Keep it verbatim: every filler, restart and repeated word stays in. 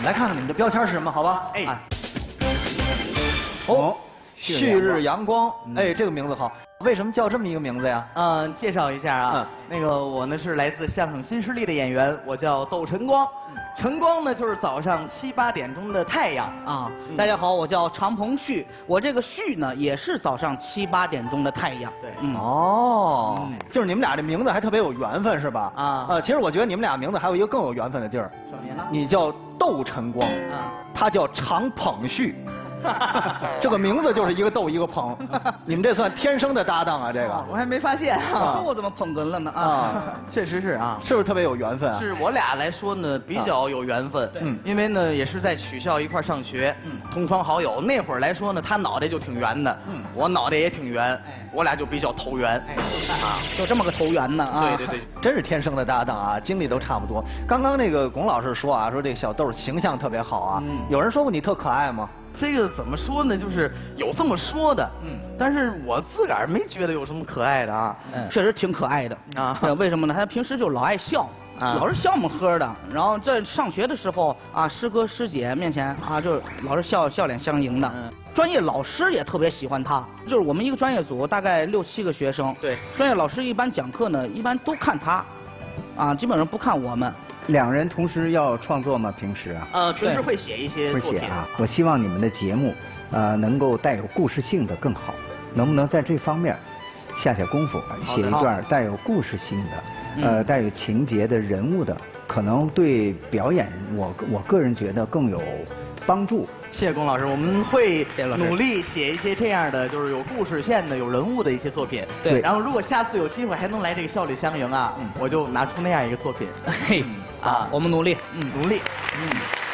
来看看你们的标签是什么，好吧？ 哎， 哦，旭日阳光，哎，这个名字好。为什么叫这么一个名字呀？ 嗯，介绍一下啊，那个我呢是来自相声新势力的演员，我叫窦晨光。晨光呢就是早上七八点钟的太阳啊。大家好，我叫常鹏旭，我这个旭呢也是早上七八点钟的太阳。 对， 嗯， 哦，就是你们俩这名字还特别有缘分是吧？ 啊， 呃，其实我觉得你们俩名字还有一个更有缘分的地儿。 什么呢？ 你叫窦晨光， 啊， 他叫常鹏旭。这个名字就是一个逗一个捧，你们这算天生的搭档啊！这个我还没发现啊， 说我怎么捧哏了呢？ 啊， 确实是啊， 是不是特别有缘分啊？ 是我俩来说呢比较有缘分， 嗯， 因为呢也是在曲校一块上学，嗯，同窗好友。那会儿来说呢，他脑袋就挺圆的，嗯，我脑袋也挺圆，我俩就比较投缘， 哎，啊，有这么个投缘呢啊！ 对对对， 真是天生的搭档啊，经历都差不多。刚刚那个龚老师说啊，说这个小豆形象特别好啊， 嗯， 有人说过你特可爱吗？ 这个怎么说呢？就是有这么说的，嗯，但是我自个儿没觉得有什么可爱的啊， 嗯，确实挺可爱的啊。 为什么呢？他平时就老爱笑。啊，老是笑么呵的，然后在上学的时候啊，师哥师姐面前啊，就老是笑笑脸相迎的。嗯，专业老师也特别喜欢他，就是我们一个专业组大概六七个学生， 对， 专业老师一般讲课呢，一般都看他，啊，基本上不看我们。 两人同时要创作吗？平时啊？ 呃，平时会写一些作品啊。我希望你们的节目，呃，能够带有故事性的更好，能不能在这方面下下功夫，写一段带有故事性的？呃，带有情节的人物的，可能对表演我我个人觉得更有帮助。 谢谢龚老师，我们会努力写一些这样的，就是有故事线的、有人物的一些作品。 对， 然后如果下次有机会还能来这个笑里相迎啊，嗯，我就拿出那样一个作品。 嘿，啊，我们努力， 嗯，努力，嗯。